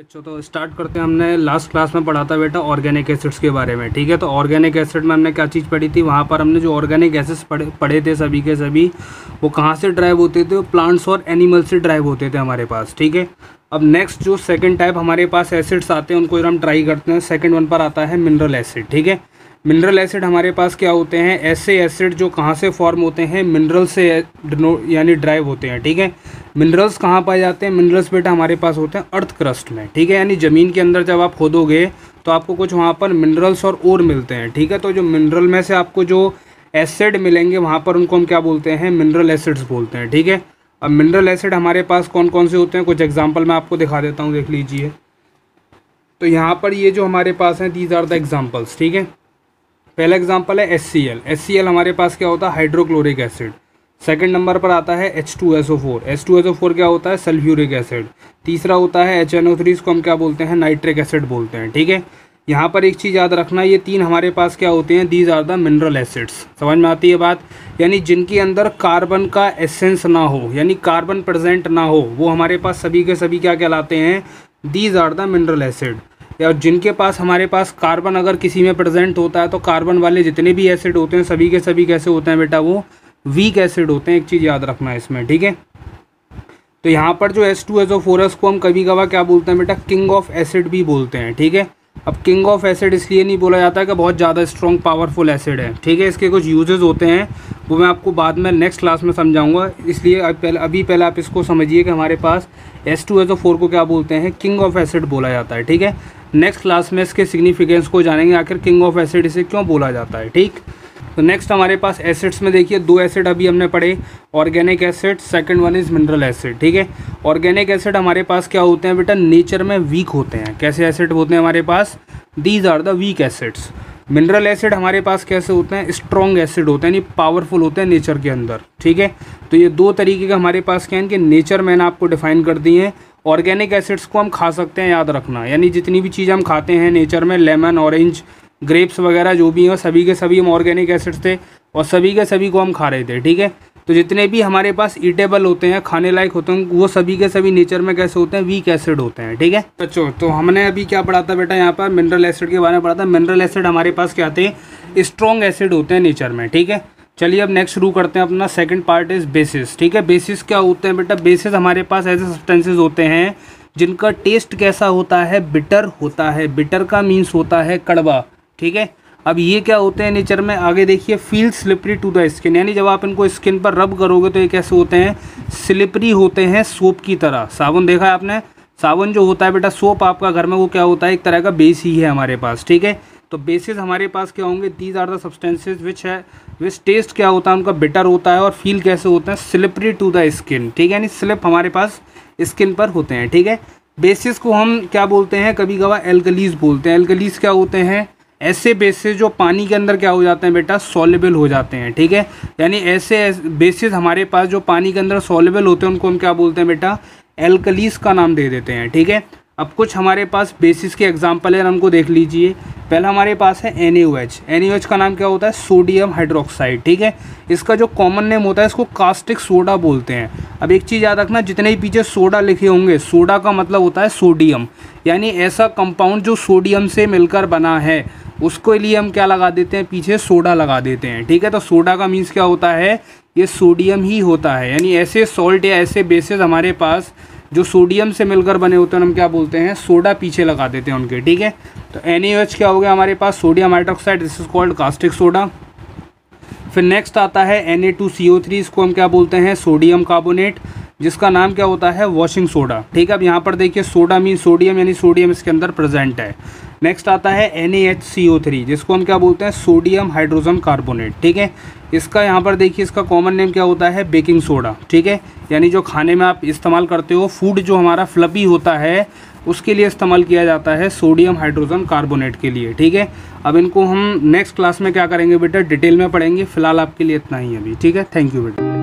बच्चों तो स्टार्ट करते हैं। हमने लास्ट क्लास में पढ़ा था बेटा ऑर्गेनिक एसिड्स के बारे में, ठीक है। तो ऑर्गेनिक एसिड में हमने क्या चीज़ पढ़ी थी, वहाँ पर हमने जो ऑर्गेनिक एसिड्स पढ़े थे सभी के सभी, वो कहाँ से ड्राइव होते थे, वो प्लांट्स और एनिमल से ड्राइव होते थे हमारे पास, ठीक है। अब नेक्स्ट जो सेकंड टाइप हमारे पास एसिड्स आते हैं उनको हम ट्राई करते हैं। सेकंड वन पर आता है मिनरल एसिड, ठीक है। मिनरल एसिड हमारे पास क्या होते हैं, ऐसे एसिड जो कहाँ से फॉर्म होते हैं, मिनरल से यानी ड्राइव होते हैं, ठीक है। मिनरल्स कहाँ पाए जाते हैं, मिनरल्स बेटा हमारे पास होते हैं अर्थ क्रस्ट में, ठीक है। यानी ज़मीन के अंदर जब आप खोदोगे तो आपको कुछ वहाँ पर मिनरल्स और ओर मिलते हैं, ठीक है। तो जो मिनरल में से आपको जो एसिड मिलेंगे वहाँ पर उनको हम क्या बोलते हैं, मिनरल एसिड्स बोलते हैं, ठीक है। अब मिनरल एसिड हमारे पास कौन कौन से होते हैं, कुछ एग्जाम्पल मैं आपको दिखा देता हूँ, देख लीजिए। तो यहाँ पर ये जो हमारे पास हैं, दीज आर द एग्जाम्पल्स, ठीक है। पहला एग्जाम्पल है HCl। HCl हमारे पास क्या होता है, हाइड्रोक्लोरिक एसिड। सेकंड नंबर पर आता है H2SO4। H2SO4 क्या होता है, सल्फ्यूरिक एसिड। तीसरा होता है HNO3, इसको हम क्या बोलते हैं, नाइट्रिक एसिड बोलते हैं, ठीक है। यहाँ पर एक चीज़ याद रखना, ये तीन हमारे पास क्या होते हैं, these are the mineral acids. समझ में आती है बात, यानी जिनके अंदर कार्बन का एसेंस ना हो, यानी कार्बन प्रेजेंट ना हो, वो हमारे पास सभी के सभी क्या कहलाते हैं, these are the mineral acid. या जिनके पास हमारे पास कार्बन अगर किसी में प्रेजेंट होता है तो कार्बन वाले जितने भी एसिड होते हैं सभी के सभी कैसे होते हैं बेटा, वो वीक एसिड होते हैं। एक चीज़ याद रखना है इसमें, ठीक है। तो यहाँ पर जो H2SO4 है उसको हम कभी कभार क्या बोलते हैं बेटा, किंग ऑफ एसिड भी बोलते हैं, ठीक है। अब किंग ऑफ एसिड इसलिए नहीं बोला जाता है कि बहुत ज़्यादा स्ट्रॉन्ग पावरफुल एसिड है, ठीक है। इसके कुछ यूजेस होते हैं वो मैं आपको बाद में नेक्स्ट क्लास में समझाऊंगा, इसलिए अभी पहले आप इसको समझिए कि हमारे पास H2SO4 को क्या बोलते हैं, किंग ऑफ एसिड बोला जाता है, ठीक है। नेक्स्ट क्लास में इसके सिग्निफिकेंस को जानेंगे, आखिर किंग ऑफ एसिड इसे क्यों बोला जाता है, ठीक। तो नेक्स्ट हमारे पास एसिड्स में देखिए दो एसिड अभी हमने पढ़े, organic acid, second one is mineral acid, ठीक है। ऑर्गेनिक एसिड हमारे पास क्या होते हैं बेटा, नेचर में वीक होते हैं। कैसे एसिड होते हैं हमारे पास, these are the weak acids. Mineral acid हमारे पास कैसे होते हैं, स्ट्रॉन्ग एसिड होते हैं, यानी पावरफुल होते हैं नेचर के अंदर, ठीक है। तो ये दो तरीके का हमारे पास क्या है, इनके नेचर मैंने आपको डिफाइन कर दिए हैं। ऑर्गेनिक एसिड्स को हम खा सकते हैं, याद रखना, यानी जितनी भी चीज़ हम खाते हैं नेचर में, लेमन, ऑरेंज, ग्रेप्स वगैरह जो भी हैं, सभी के सभी हम ऑर्गेनिक एसिड्स थे और सभी के सभी को हम खा रहे थे, ठीक है। तो जितने भी हमारे पास ईटेबल होते हैं, खाने लायक होते हैं, वो सभी के सभी नेचर में कैसे होते हैं, वीक एसिड होते हैं, ठीक है बच्चों। तो हमने अभी क्या पढ़ा था बेटा, यहाँ पर मिनरल एसिड के बारे में पढ़ा था। मिनरल एसिड हमारे पास क्या थे, स्ट्रॉन्ग एसिड होते हैं नेचर में, ठीक है। चलिए अब नेक्स्ट शुरू करते हैं अपना सेकंड पार्ट इज बेसिस, ठीक है। बेसिस क्या होते हैं बेटा, बेसिस हमारे पास ऐसे सब्सटेंसेस होते हैं जिनका टेस्ट कैसा होता है, बिटर होता है। बिटर का मीन्स होता है कड़वा, ठीक है। अब ये क्या होते हैं नेचर में, आगे देखिए, feel slippery to the skin, यानी जब आप इनको स्किन पर रब करोगे तो ये कैसे होते हैं, स्लिपरी होते हैं, सोप की तरह। साबुन देखा है आपने, साबुन जो होता है बेटा, सोप आपका घर में, वो क्या होता है, एक तरह का बेस ही है हमारे पास, ठीक है। तो बेसिस हमारे पास क्या होंगे, these are the substances which taste क्या होता है उनका, बिटर होता है, और फील कैसे होते हैं, स्लिपरी टू द स्किन, ठीक है। यानी स्लिप हमारे पास स्किन पर होते हैं, ठीक है। बेसिस को हम क्या बोलते हैं, कभी कभार एल्कलीज बोलते हैं। एल्कलीज क्या होते हैं, ऐसे बेसिस जो पानी के अंदर क्या हो जाते हैं बेटा, सॉल्युबल हो जाते हैं, ठीक है। यानी ऐसे बेसिस हमारे पास जो पानी के अंदर सॉल्युबल होते हैं उनको हम क्या बोलते हैं बेटा, एल्कलीज का नाम दे देते हैं, ठीक है। अब कुछ हमारे पास बेसिस के एग्जाम्पल है, हमको देख लीजिए। पहला हमारे पास है NaOH। NaOH का नाम क्या होता है, सोडियम हाइड्रोक्साइड, ठीक है। इसका जो कॉमन नेम होता है इसको कास्टिक सोडा बोलते हैं। अब एक चीज़ याद रखना, जितने ही पीछे सोडा लिखे होंगे, सोडा का मतलब होता है सोडियम, यानी ऐसा कंपाउंड जो सोडियम से मिलकर बना है, उसको लिए हम क्या लगा देते हैं, पीछे सोडा लगा देते हैं, ठीक है। तो सोडा का मीन्स क्या होता है, ये सोडियम ही होता है। यानी ऐसे सॉल्ट या ऐसे बेसिस हमारे पास जो सोडियम से मिलकर बने होते हैं हम क्या बोलते हैं, सोडा पीछे लगा देते हैं उनके, ठीक है। तो NaOH क्या हो गया हमारे पास, sodium hydroxide, this is called caustic soda. फिर नेक्स्ट आता है Na2CO3, इसको हम क्या बोलते हैं, सोडियम कार्बोनेट, जिसका नाम क्या होता है, वॉशिंग सोडा, ठीक है। अब यहाँ पर देखिए सोडा मीन सोडियम, यानी सोडियम इसके अंदर प्रेजेंट है। नेक्स्ट आता है NaHCO3, जिसको हम क्या बोलते हैं, सोडियम हाइड्रोजन कार्बोनेट, ठीक है। इसका यहाँ पर देखिए, इसका कॉमन नेम क्या होता है, बेकिंग सोडा, ठीक है। यानी जो खाने में आप इस्तेमाल करते हो, फूड जो हमारा फ्लफी होता है उसके लिए इस्तेमाल किया जाता है, सोडियम हाइड्रोजन कार्बोनेट के लिए, ठीक है। अब इनको हम नेक्स्ट क्लास में क्या करेंगे बेटा, डिटेल में पढ़ेंगे। फिलहाल आपके लिए इतना ही अभी, ठीक है। थैंक यू बेटा।